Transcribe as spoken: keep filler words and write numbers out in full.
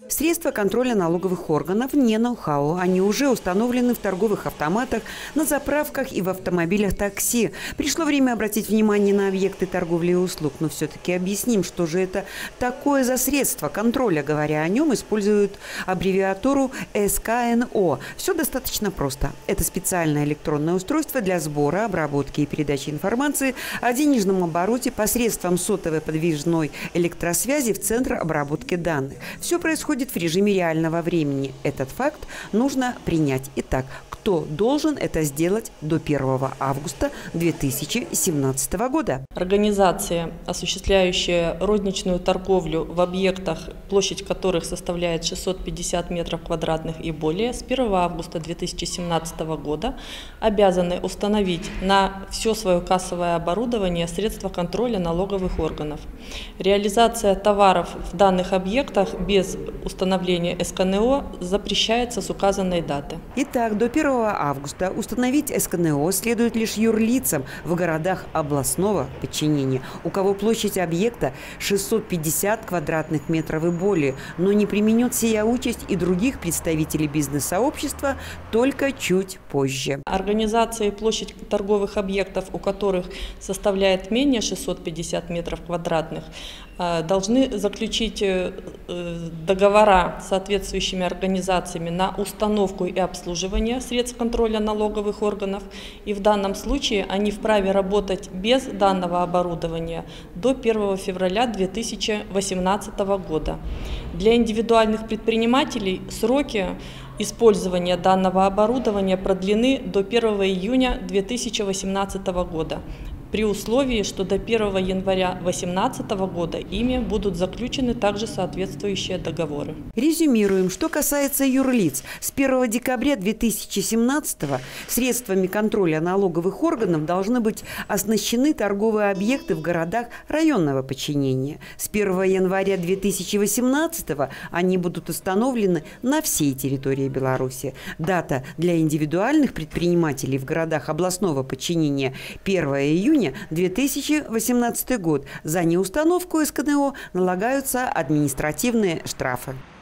Средства контроля налоговых органов не ноу-хау. Они уже установлены в торговых автоматах, на заправках и в автомобилях такси. Пришло время обратить внимание на объекты торговли и услуг. Но все-таки объясним, что же это такое за средство контроля. Говоря о нем, используют аббревиатуру эс ка эн о. Все достаточно просто. Это специальное электронное устройство для сбора, обработки и передачи информации о денежном обороте посредством сотовой подвижной электросвязи в центр обработки данных. Все происходит в режиме реального времени. Этот факт нужно принять. Итак, кто должен это сделать до первого августа две тысячи семнадцатого года? Организации, осуществляющие розничную торговлю в объектах, площадь которых составляет шестьсот пятьдесят метров квадратных и более, с первого августа две тысячи семнадцатого года обязаны установить на все свое кассовое оборудование средства контроля налоговых органов. Реализация товаров в данных объектах без установления эс ка эн о запрещается с указанной даты. Итак, до первого августа установить эс ка эн о следует лишь юрлицам в городах областного подчинения, у кого площадь объекта шестьсот пятьдесят квадратных метров и более, но не применет сия участь и других представителей бизнес-сообщества только чуть позже. Организации, площадь торговых объектов, у которых составляет менее шестисот пятидесяти метров квадратных, должны заключить договора с соответствующими организациями на установку и обслуживание средств контроля налоговых органов. И в данном случае они вправе работать без данного оборудования до первого февраля две тысячи восемнадцатого года. Для индивидуальных предпринимателей сроки использования данного оборудования продлены до первого июня две тысячи восемнадцатого года, при условии, что до первого января две тысячи восемнадцатого года ими будут заключены также соответствующие договоры. Резюмируем, что касается юрлиц. С первого декабря две тысячи семнадцатого средствами контроля налоговых органов должны быть оснащены торговые объекты в городах районного подчинения. С первого января две тысячи восемнадцатого они будут установлены на всей территории Беларуси. Дата для индивидуальных предпринимателей в городах областного подчинения – первого июня две тысячи восемнадцатый год. За неустановку эс ка эн о налагаются административные штрафы.